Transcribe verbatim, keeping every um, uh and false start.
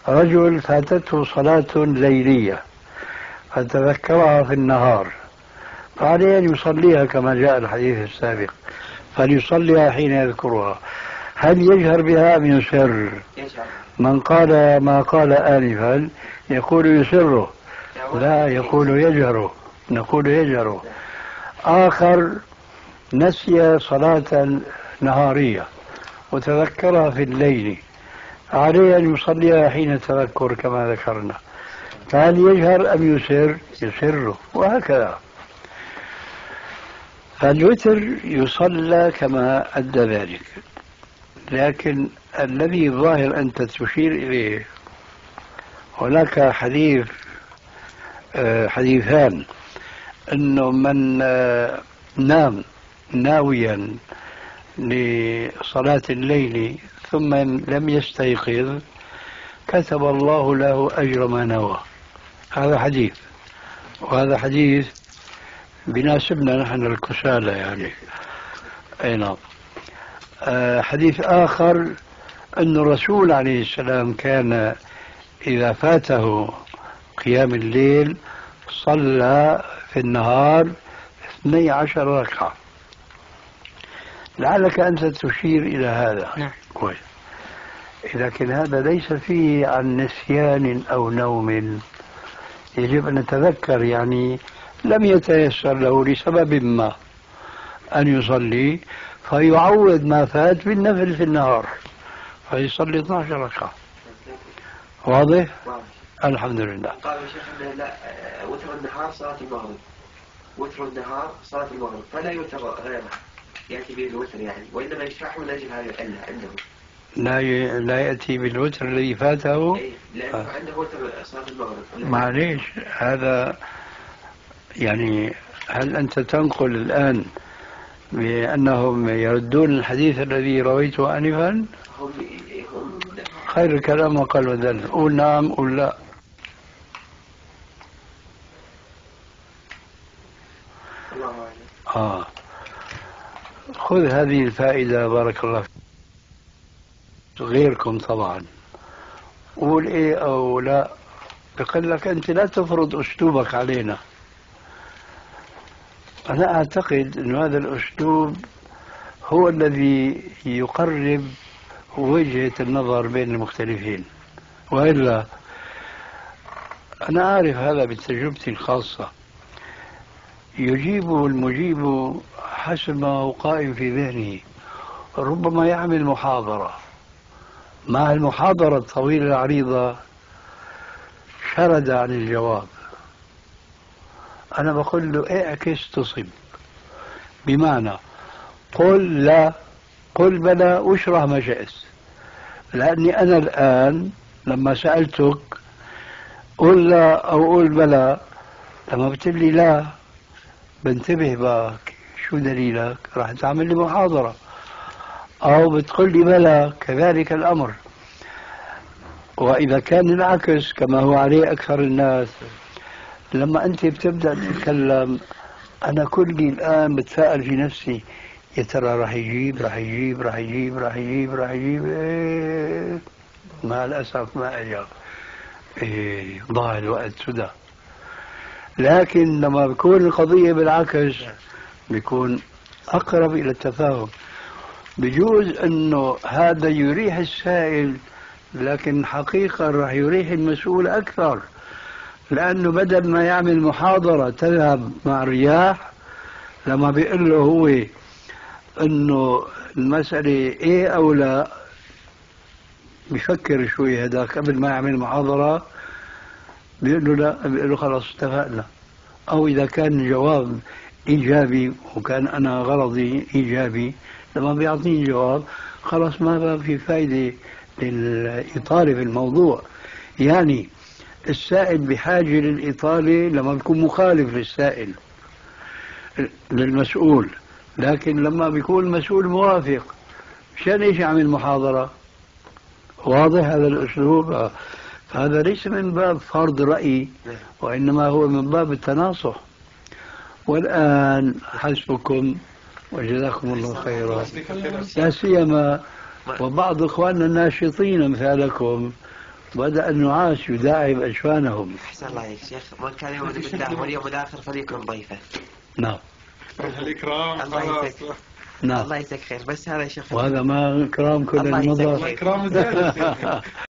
رجل فاتته صلاة ليلية فتذكرها في النهار، فعليه أن يصليها كما جاء الحديث السابق، فليصليها حين يذكرها. هل يجهر بها أم يسر؟ من قال ما قال آنفا يقول يسره، لا يقول يجهره، نقول يجهره. آخر نسي صلاة نهارية وتذكرها في الليل، عليه أن يصليها حين التذكر كما ذكرنا، فهل يجهر أم يسر؟ يسره، وهكذا. فالوتر يصلى كما أدى ذلك، لكن الذي ظاهر أنت تشير إليه هناك حديث حديثان، أنه من نام ناويا لصلاة الليل ثم لم يستيقظ كتب الله له أجر ما نوى. هذا حديث، وهذا حديث بناسبنا نحن الكسالى يعني. أي نعم. أه حديث آخر أن الرسول عليه السلام كان إذا فاته قيام الليل صلى في النهار اثني عشر ركعة. لعلك أنت تشير إلى هذا. نعم. كويس. لكن هذا ليس فيه عن نسيان أو نوم، يجب أن نتذكر، يعني لم يتيسر له لسبب ما أن يصلي فيعوض ما فات بالنفل في النهار فيصلي اثني عشر ركعة. واضح؟ الحمد لله. قال الشيخ أنه لا وتر النهار صلاة المغرب، وتر النهار صلاة المغرب، فلا يوتر غيرها يأتي به الوتر يعني، وإنما يشرح من أجل هذه العلة عنده. لا ي... لا يأتي بالوتر الذي فاته. أي لأنه آه. عنده وتر صلاة المغرب. معليش هذا يعني، هل أنت تنقل الآن بأنهم يردون الحديث الذي رويته آنفا؟ هم هم خير الكلام وقال وذل، قول نعم قول لا. الله آه. خذ هذه الفائدة بارك الله فيك. غيركم طبعا قول إيه أو لا، بقول لك أنت لا تفرض أسلوبك علينا. أنا أعتقد أن هذا الأسلوب هو الذي يقرب وجهة النظر بين المختلفين، وإلا أنا أعرف هذا بتجربتي الخاصة، يجيب المجيب حسب ما هو قائم في ذهنه. ربما يعمل محاضرة، مع المحاضرة الطويلة العريضة شرد عن الجواب، أنا بقول له اعكس تصب، بمعنى قل لا قل بلى واشرح ما شئت، لأني أنا الآن لما سألتك قل لا أو قل بلى، لما بتقول لي لا بنتبه بك شو دليلك، راح تعمل لي محاضرة، أو بتقول لي بلى كذلك الأمر. وإذا كان العكس كما هو عليه أكثر الناس، لما أنت بتبدأ تتكلم أنا كلي الآن بتساءل في نفسي يا ترى راح يجيب راح يجيب راح يجيب راح يجيب راح يجيب إيه، مع الأسف ما أجاب، إيه ضاع الوقت سدى. لكن لما بيكون القضية بالعكس بيكون أقرب إلى التفاهم. بجوز أنه هذا يريح السائل، لكن حقيقة راح يريح المسؤول أكثر، لأنه بدل ما يعمل محاضرة تذهب مع الرياح، لما بيقول له هو أنه المسألة إيه أو لا بيفكر شوي هذاك قبل ما يعمل محاضرة، بيقول له لا، بيقول له خلاص اتفقنا. أو إذا كان جواب إيجابي وكان أنا غرضي إيجابي، لما بيعطيني جواب خلاص ما في فايدة للإطالة في الموضوع. يعني السائل بحاجة للإطالة لما بيكون مخالف للسائل للمسؤول، لكن لما بيكون المسؤول موافق مشان ايش يعمل محاضرة؟ واضح هذا الأسلوب؟ فهذا ليس من باب فرض رأي، وإنما هو من باب التناصح. والآن حسبكم وجزاكم الله خيرا، لا سيما وبعض إخواننا الناشطين أمثالكم بدأ النعاس يداعب أجفانهم. أحسن الله عليك شيخ. من كان يؤمن بالله واليوم الآخر فليكرم ضيفه. نعم. الإكرام. الله يسك. نعم. الله يسك خير. بس هذا يا شيخ. وهذا ما إكرام كل المضر. إكرام زاد.